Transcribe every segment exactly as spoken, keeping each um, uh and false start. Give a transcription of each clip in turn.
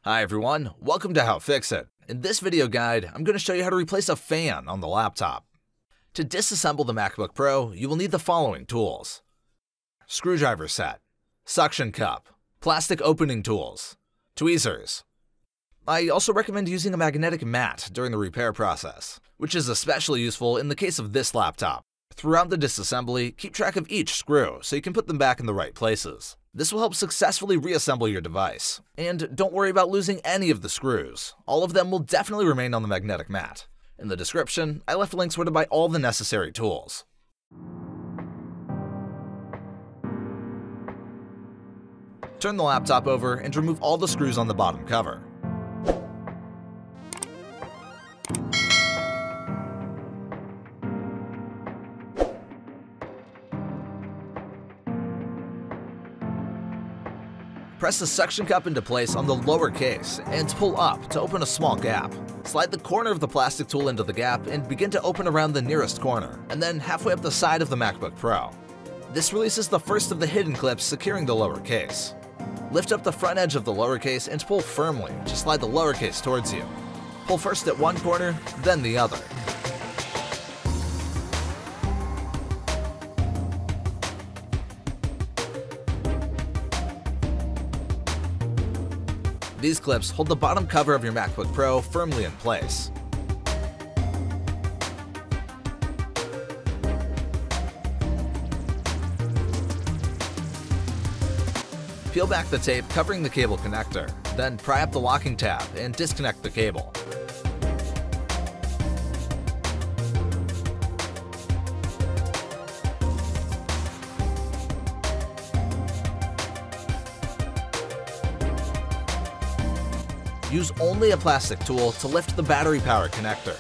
Hi everyone, welcome to HowFixIt. In this video guide, I'm going to show you how to replace a fan on the laptop. To disassemble the MacBook Pro, you will need the following tools: screwdriver set, suction cup, plastic opening tools, tweezers. I also recommend using a magnetic mat during the repair process, which is especially useful in the case of this laptop. Throughout the disassembly, keep track of each screw so you can put them back in the right places. This will help successfully reassemble your device. And don't worry about losing any of the screws. All of them will definitely remain on the magnetic mat. In the description, I left links where to buy all the necessary tools. Turn the laptop over and remove all the screws on the bottom cover. Press the suction cup into place on the lower case and pull up to open a small gap. Slide the corner of the plastic tool into the gap and begin to open around the nearest corner, and then halfway up the side of the MacBook Pro. This releases the first of the hidden clips securing the lower case. Lift up the front edge of the lower case and pull firmly to slide the lower case towards you. Pull first at one corner, then the other. These clips hold the bottom cover of your MacBook Pro firmly in place. Peel back the tape covering the cable connector, then pry up the locking tab and disconnect the cable. Use only a plastic tool to lift the battery power connector.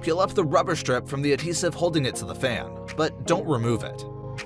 peel up the rubber strip from the adhesive holding it to the fan, but don't remove it.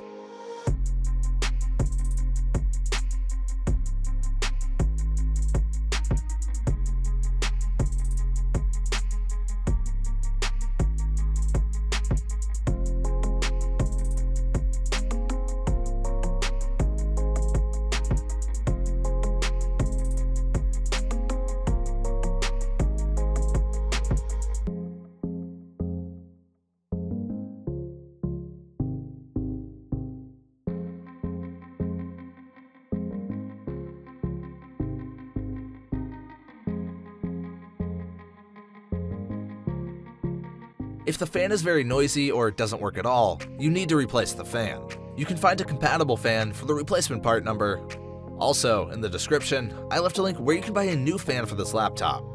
If the fan is very noisy or doesn't work at all, you need to replace the fan. You can find a compatible fan for the replacement part number. Also, in the description, I left a link where you can buy a new fan for this laptop.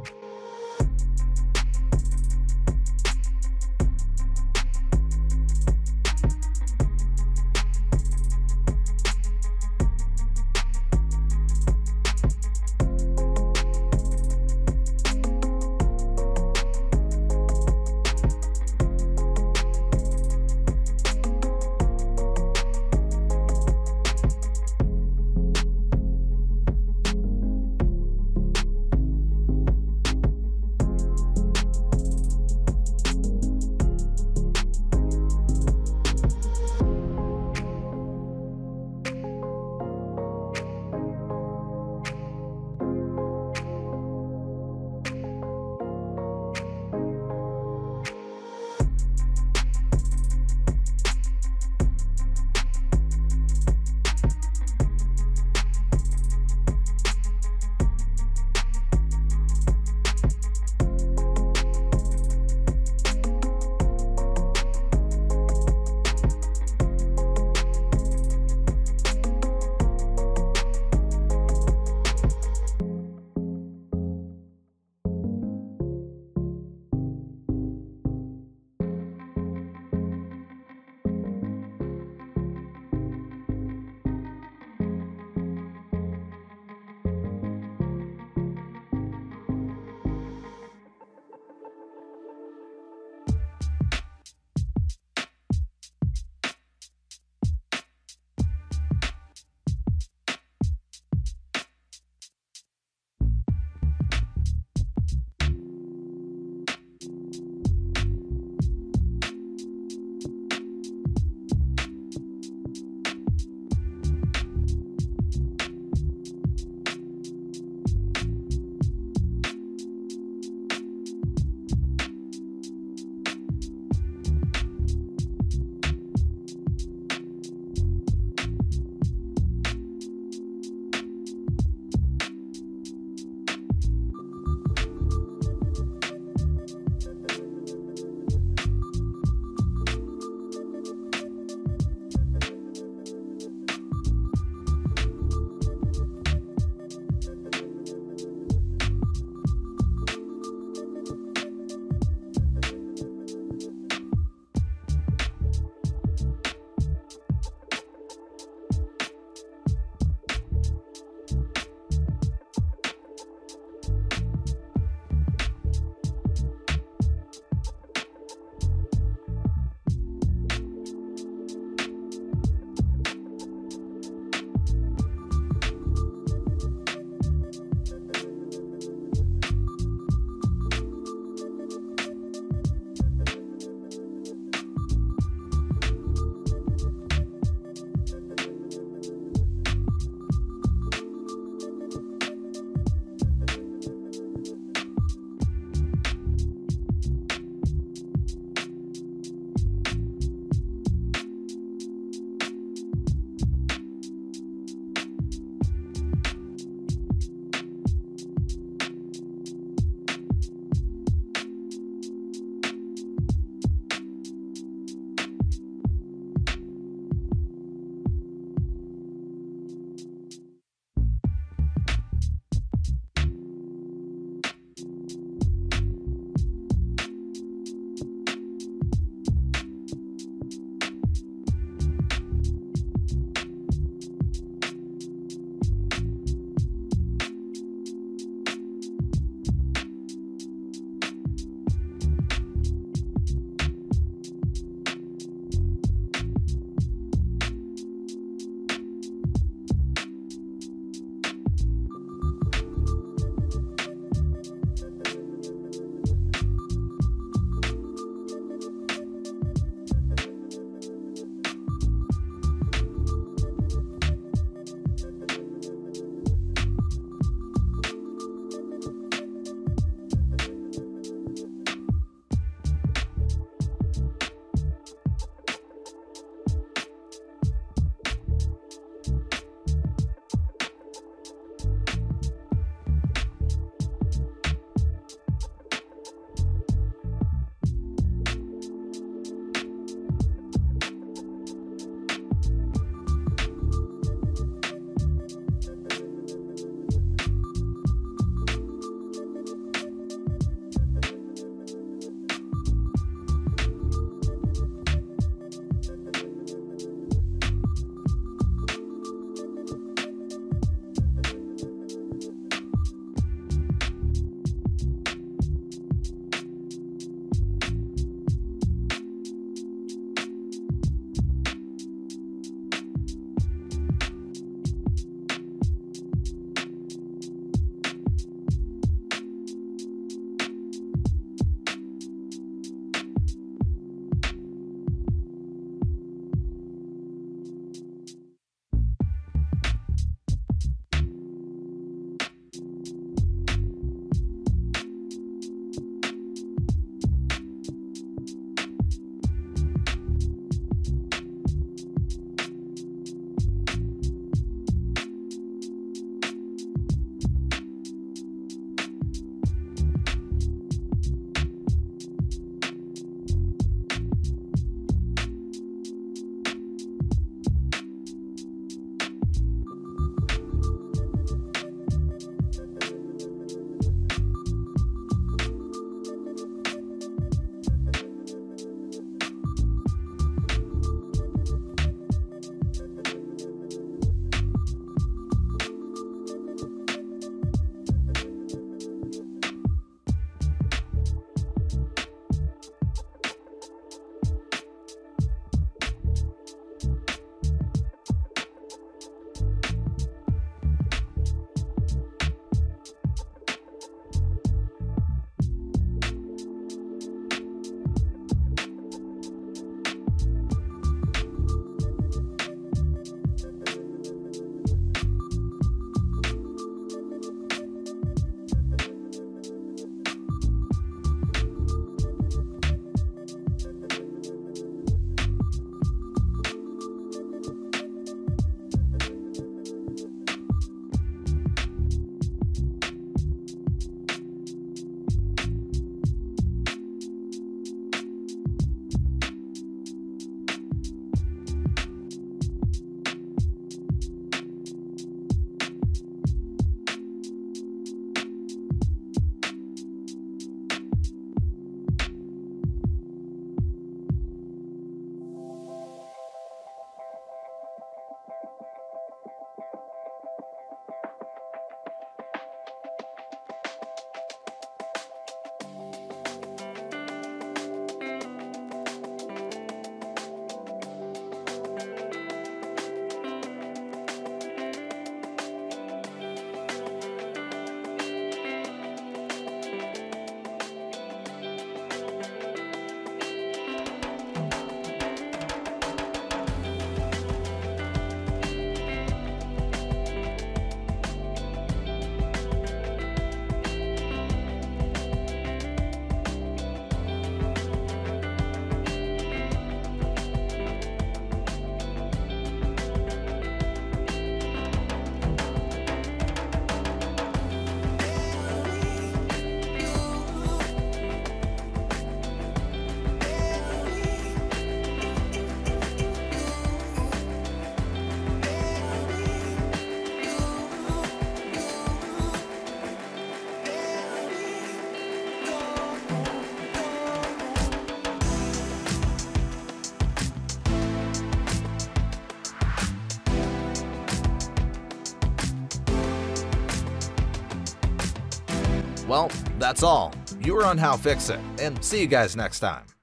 Well, that's all. You were on How Fix It, and see you guys next time.